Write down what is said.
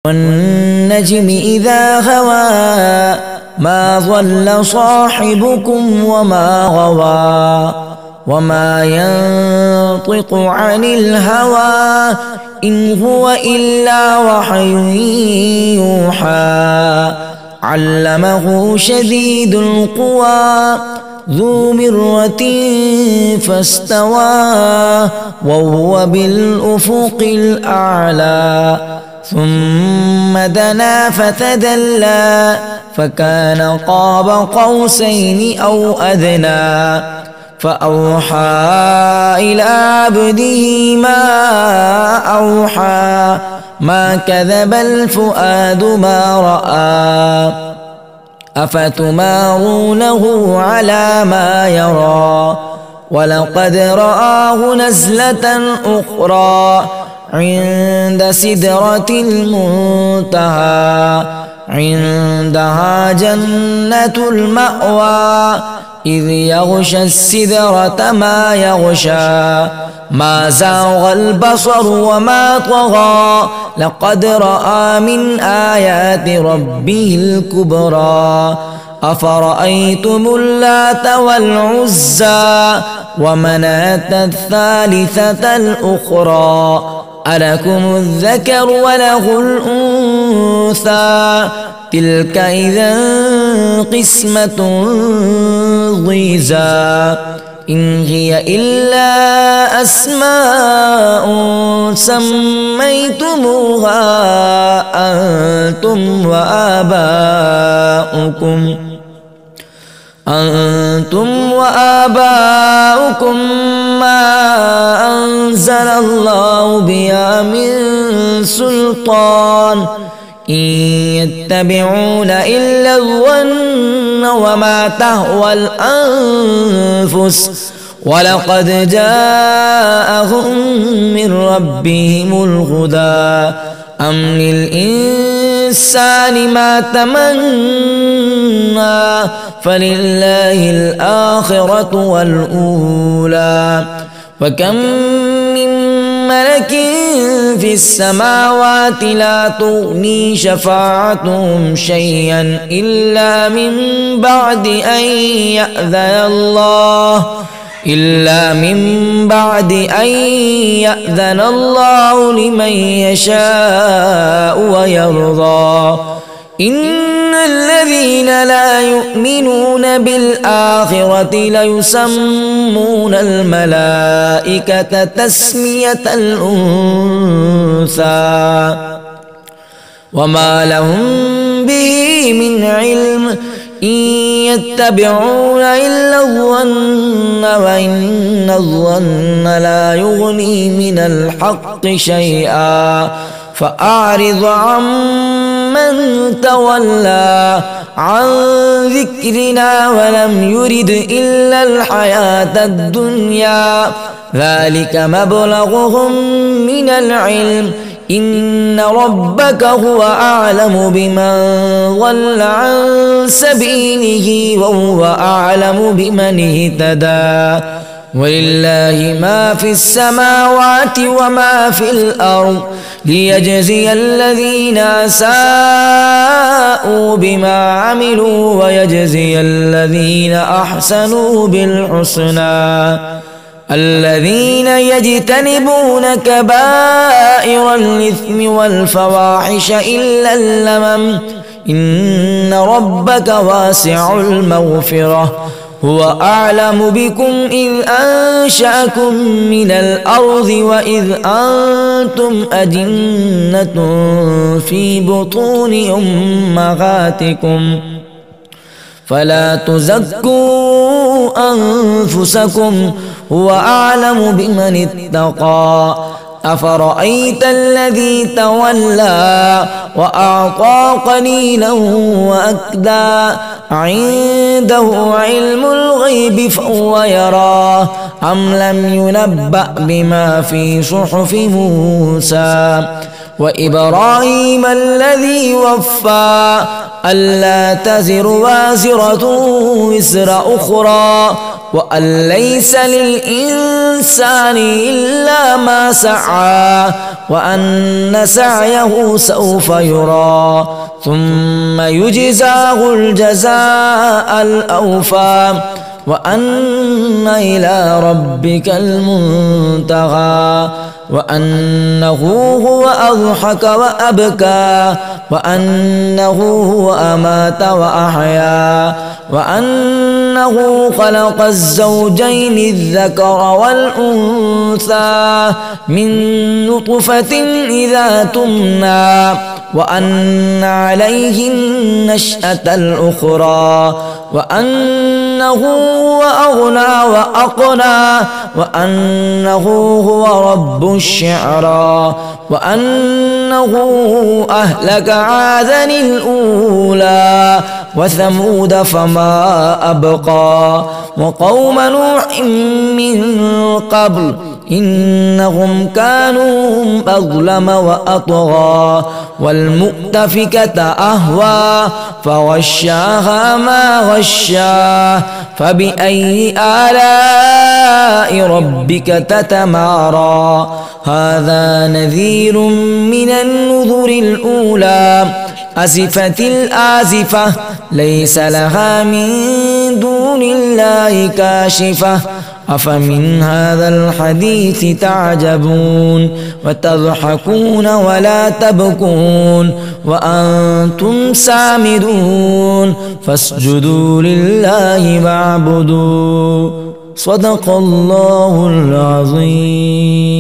والنجم إذا هوى ما ضل صاحبكم وما غوى وما ينطق عن الهوى إن هو إلا وحي يوحى علمه شديد القوى ذو مرة فاستوى وهو بالأفق الأعلى ثم دنا فتدلى فكان قاب قوسين أو أدنى فأوحى إلى عبده ما أوحى ما كذب الفؤاد ما رأى أفتمارونه على ما يرى ولقد رآه نزلة أخرى عند سدرة المنتهى عندها جنة المأوى إذ يغشى السدرة ما يغشى ما زاغ البصر وما طغى لقد رأى من آيات ربه الكبرى أفرأيتم اللات والعزى ومناة الثالثة الأخرى ألكم الذكر وله الأنثى تلك إذا قسمة ضيزى إن هي إلا أسماء سميتموها أنتم وآباؤكم ما أنزل الله بها من سلطان إن يتبعون إلا الظن وما تهوى الأنفس ولقد جاءهم من ربهم الهدى أم للإنسان ما تمنى فلله الآخرة والأولى وكم من ملك في السماوات لا تغني شفاعتهم شيئا إلا من بعد أن يأذن الله لمن يشاء ويرضى إن الذين لا يؤمنون بالآخرة ليسمون الملائكة تسمية الأنثى وما لهم به من علم إن يتبعون إلا الظن وإن الظن لا يغني من الحق شيئا فأعرض عمن تولى عن ذكرنا ولم يرد إلا الحياة الدنيا ذلك مبلغهم من العلم إن ربك هو أعلم بمن ضل عن سبيله وهو أعلم بمن اهتدى ولله ما في السماوات وما في الأرض ليجزي الذين أساءوا بما عملوا ويجزي الذين أحسنوا بالحسنى الذين يجتنبون كبائر الإثم والفواحش إلا اللمم إن ربك واسع المغفرة هو أعلم بكم إذ أنشأكم من الأرض وإذ أنتم أجنة في بطون أمهاتكم فلا تزكوا أنفسكم هو أعلم بمن اتقى أفرأيت الذي تولى وأعطى قليلا وأكدى عنده علم الغيب فهو يراه أم لم ينبأ بما في صحف موسى وإبراهيم الذي وفى ألا تزر وازرة وزر أخرى وأن ليس للإنسان إلا ما سعى وأن سعيه سوف يرى ثم يجزاه الجزاء الأوفى وأن إلى ربك المنتهى وأنه هو أضحك وأبكى وأنه هو أمات وأحيا وأنه خلق الزوجين الذكر والأنثى من نطفة إذا تمنى وأن عليه النشأة الأخرى وأنه هو أغنى وأقنى وأنه هو رب الشعرى وأنه أهلك عادا الأولى وثمود فما أبقى وقوم نوح من قبل إنهم كانوا أظلم وأطغى والمؤتفكة أهوى فغشاها ما غشاه فبأي آلاء ربك تتمارى هذا نذير من النذر الأولى أزفت الآزفة ليس لها من دون الله كاشفة أفمن هذا الحديث تعجبون وتضحكون ولا تبكون وأنتم سامدون فاسجدوا لله واعبدوا صدق الله العظيم.